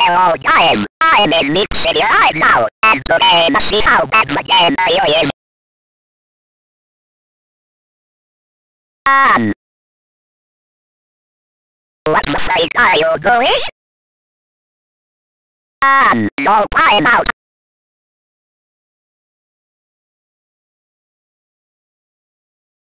Hello guys, I'm in meepcity right now, and today let's see how bad the game really is. What the freak are you doing? No, I'm out.